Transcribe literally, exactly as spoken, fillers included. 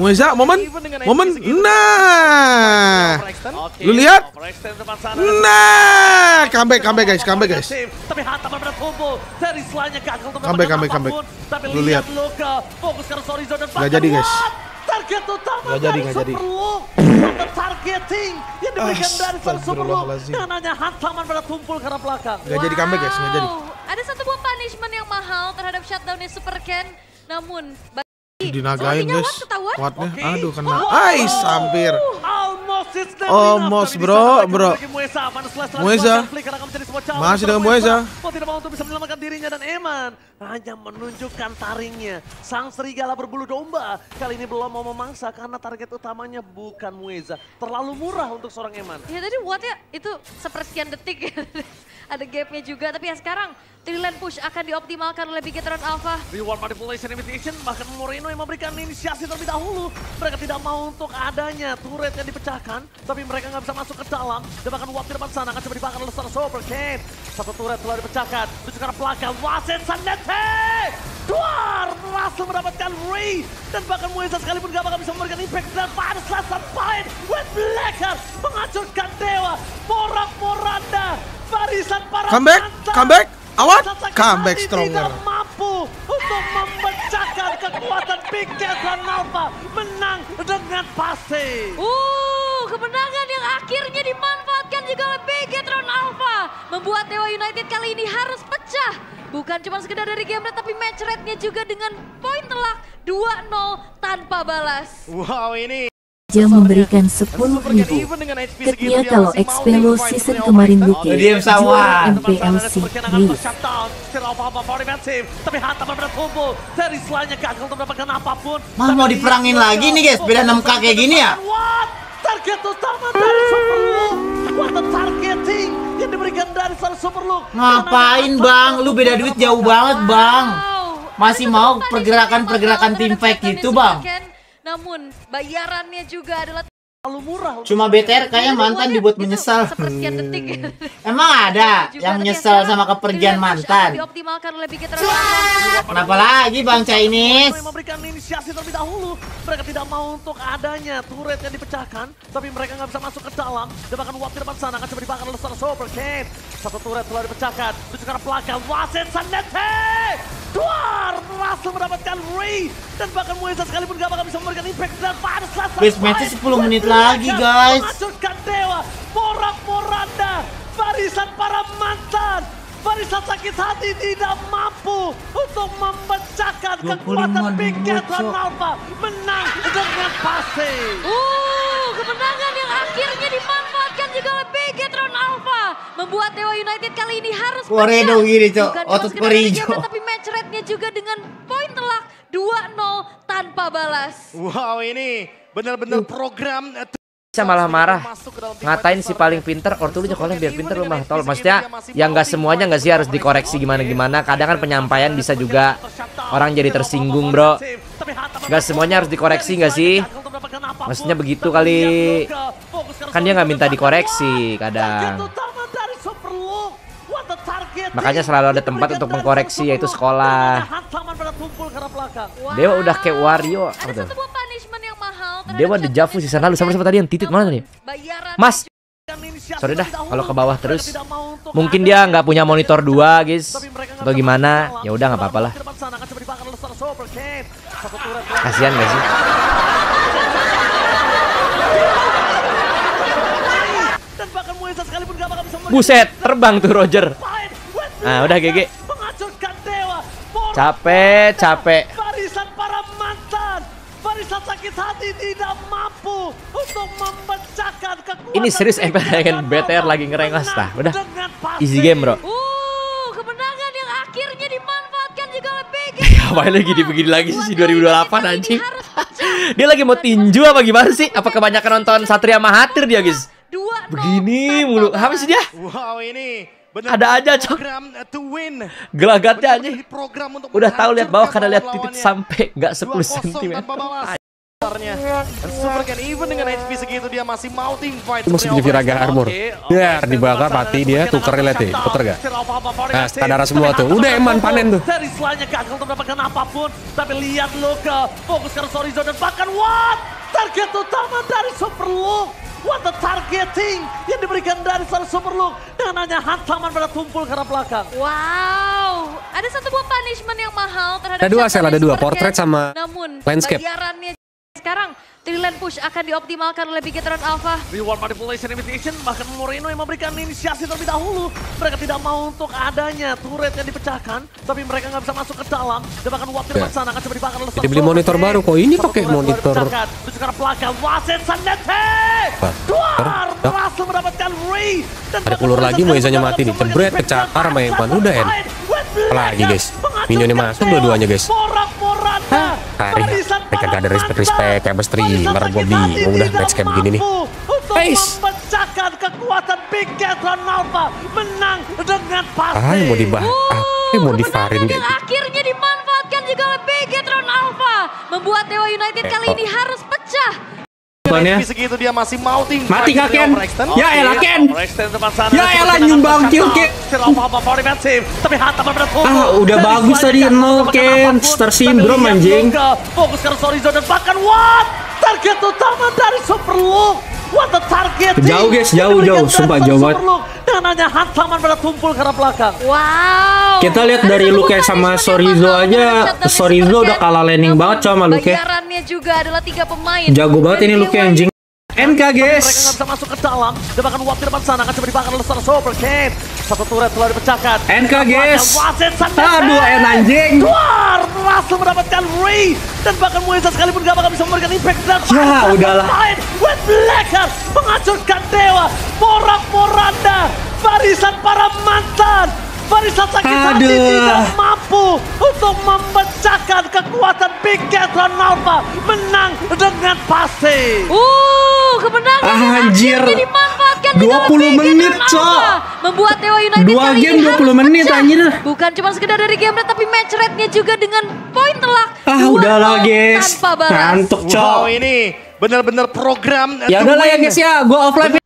Mueza, momen, momen, nah, lu lihat, nah, comeback, comeback guys, comeback guys, comeback, comeback, comeback, lu lihat, nggak jadi guys, nggak jadi, nggak jadi. Targeting yang diberikan dari sang Superlook dengan hanya hantaman pada tumpul ke arah belakang. Nggak jadi comeback guys, nggak jadi. Ada satu buah punishment yang mahal terhadap shutdownnya Super Ken, namun dinagain guys, kuatnya, okay. aduh kena, ais hampir, almost, almost bro, bro, Mueza, masih dengan Mueza, mau tidak mau untuk bisa menyelamatkan dirinya dan Eman hanya menunjukkan taringnya. Sang serigala berbulu domba kali ini belum mau memangsa karena target utamanya bukan Mueza. Terlalu murah untuk seorang Eman. Ya tadi wattnya itu sepersekian detik ya. Ada gapnya juga, tapi ya sekarang Trillian push akan dioptimalkan oleh Bigetron Alpha. Reward manipulation imitation, bahkan Moreno yang memberikan inisiasi terlebih dahulu. Mereka tidak mau untuk adanya turret yang dipecahkan, tapi mereka nggak bisa masuk ke dalam. Dan bahkan Watt di depan sana akan coba dibakar oleh Super Ken. Satu turret telah dipecahkan, menuju ke arah belakang. Wasit Sanete! Duar berhasil mendapatkan Ray. Dan bahkan Mueza sekalipun gak bakal bisa memberikan impact. Dan pada selesai fight, Wet Blacker menghancurkan Dewa. Morak-Moranda, barisan para comeback, mantan. comeback. Awat, comeback stronger. Tidak mampu untuk memecahkan kekuatan Bigetron Alpha, menang dengan pasti. Uh, kemenangan yang akhirnya dimanfaatkan juga oleh Bigetron Alpha, membuat Dewa United kali ini harus pecah. Bukan cuma sekedar dari game rate, tapi match rate-nya juga dengan poin telak dua nol tanpa balas. Wow, ini Jam memberikan sepuluh ribu. Ketnya kalau X P lo season kemarin Luke Dia pesawat M P L C please. Tapi hantaman bertumpul dari selanjutnya gagal untuk mendapatkan apapun. Mah mau diperangin lagi nih guys, beda enam K kayak gini ya. Target utama dari Superlook. What the targeting yang diberikan dari Superlook. Ngapain bang, lu beda duit jauh banget bang. Masih mau pergerakan-pergerakan tim fight gitu bang. Namun bayarannya juga adalah terlalu murah. Cuma B T R kayak mantan dibuat menyesal. Sepersekian detik. Emang ada yang nyesel sama kepergian mantan? Dioptimalkan oleh Bigetron. Kenapa lagi bang Chinese? Memberikan inisiasi terlebih dahulu. Mereka tidak mau untuk adanya turret yang dipecahkan, tapi mereka nggak bisa masuk ke dalam. Dan bahkan Watt di depan sana akan coba dibakar oleh Super Ken. Satu turret telah dipecahkan, menuju ke arah belakang. Wasit Sanete! Duar berhasil mendapatkan Ray. Dan bahkan Mueza sekalipun gak bakal bisa memberikan impact. Dan pada selesai Base match-nya sepuluh menit lagi guys. menghancurkan Dewa. Morak-Moranda, barisan para mantan, barisan sakit hati tidak mampu untuk memecahkan kekuatan Bigetron Alpha, menang dengan pasti. Uh, kemenangan yang akhirnya dimanfaatkan juga oleh Bigetron Alpha, membuat Dewa United kali ini harus Koredo gini cok, Bukan cuma otot sekedar dari perijo. game, tapi match rate-nya juga dengan poin telak dua nol tanpa balas. Wow, ini benar-benar program bisa malah marah ngatain si paling pinter, ortu lu nyekolnya biar pinter lu mah tol. Maksudnya yang nggak semuanya nggak sih harus dikoreksi gimana-gimana. Kadang kan penyampaian bisa juga orang jadi tersinggung bro. Nggak semuanya harus dikoreksi nggak sih? Maksudnya begitu kali. Kan dia nggak minta dikoreksi kadang. Makanya selalu ada tempat untuk mengkoreksi, yaitu sekolah. Dewa udah kayak Wario. Ada satu buah punishment yang mahal. Dewa dejavu season lalu. Sama-sama tadi yang titit mana nih? Mas, sorry dah kalau ke bawah terus. Mungkin dia nggak punya monitor dua guys, atau gimana? Ya udah nggak apa-apa lah. Kasihan gak sih? Buset, terbang tuh Roger. Nah udah G G. Capek, capek. Barisan para mantan, barisan sakit hati tidak mampu untuk memecahkan kekuatan. Ini serius M P L dengan B T R lagi ngerengas tah. Udah easy game bro. Uh, kemenangan yang akhirnya dimanfaatkan juga oleh Bigetron. Ngapain lagi begini lagi sih dua ribu dua puluh delapan anjing. Dia lagi mau tinju apa gimana sih? Apa kebanyakan nonton Satria Mahathir dia guys? Begini mulu. Apa sih dia? Wow, ini ada aja cok. Gelagatnya aja. Udah tahu lihat bawah karena lihat titik sampai nggak sepuluh sentimeter. Dan Super Ken even dengan H P segitu dia masih mau team fight. Masih punya Viraga armor. Biar dibakar mati dia tuker relate, puter gak? Nah, sadar semua tuh. Udah eman panen tuh. Dari selanjutnya gagal untuk mendapatkan apapun. Tapi lihat Luka, fokus ke Sorizo dan bahkan what? Target utama dari Super Luke. What the targeting yang diberikan dari seorang Super Luke dengan hanya hantaman pada tumpul ke arah belakang. Wow, ada satu buah punishment yang mahal terhadap ada dua sel, ada dua Super portrait Cat. sama Namun, landscape. bayarannya sekarang Trillian push akan dioptimalkan oleh Bigetron Alpha. Reward manipulation imitation, bahkan Moreno yang memberikan inisiasi terlebih dahulu. Mereka tidak mau untuk adanya turret yang dipecahkan, tapi mereka nggak bisa masuk ke dalam. Dan bahkan Watir Ya. Batsana akan coba dibakar oleh Jadi beli monitor baru kok. Ini pakai monitor. Terus ke arah belakang, Wasit Sanete! Duar berhasil mendapatkan Ray. Ada keluar lagi, Moizanya mati nih. Jebret, kecakar sama yang udah en. Apalagi guys, minionnya masuk dua-duanya guys. Porak-poranda. Tarik, mereka gak ada respect-respect kayak streamer, gue bingung udah match kayak begini nih. Untuk memecahkan kekuatan Bigetron Alpha menang dengan pasti. Ah, mau dibahas, ah, mau divarin Kemenangan yang gitu. akhirnya dimanfaatkan juga oleh Bigetron Alpha, membuat Dewa United kali ini harus pecah. H P segitu dia masih mau tim Mati kah Ken? Ya elah Ken. Ya elah nyumbang kill Ken. Tapi hantaman pada tubuh. Ah udah Dari bagus tadi selanjutnya nol gagal Ken. apapun. Star Tapi syndrome lihat anjing. Luka, fokus ke Sorizo dan bahkan what? Target utama dari Super Luke. What the target? Jauh, guys, jauh, jauh. Sumpah, jauh banget. Dengan hanya hantaman pada tumpul ke arah belakang. Wow. Kita lihat Ada dari satu Luke buah sama punishment Sorizo yang mahal aja. terhadap Super Sorizo Cat. udah kalah landing Namun, banget sama Luke. bayarannya juga adalah tiga pemain. Jago banget ini Luke anjing. N K Mereka guys. nggak bisa masuk ke dalam. Dan bahkan Watir Batsana akan coba dibakar oleh seorang Super Cat. Satu turret telah dipecahkan. N K guys. Wasit Sanete. Aduh N anjing. Duar berhasil mendapatkan Ray. Dan bahkan Moiza sekalipun gak bakal bisa memberikan impact. Dan Ya, udahlah. Wet Blacker menghancurkan Dewa. Porak-poranda. Barisan para mantan. Barisan sakit hati Aduh. tidak mampu untuk memecahkan kekuatan Bigetron Alpha. Menang dengan pasti. Uh, kemenangan yang Anjir. akhirnya dimanfaatkan dua dengan puluh Bigetron menit, Alpha. Cok. Membuat Dewa United Dua kali game ini dua puluh harus menit, pecah. anjir. Bukan cuma sekedar dari game rate, tapi match rate-nya juga dengan poin telak. Ah dua udahlah nol guys. Tanpa balas. Ngantuk Cok. Wow, ini benar-benar program. Ya udahlah ya guys ya. Gua offline.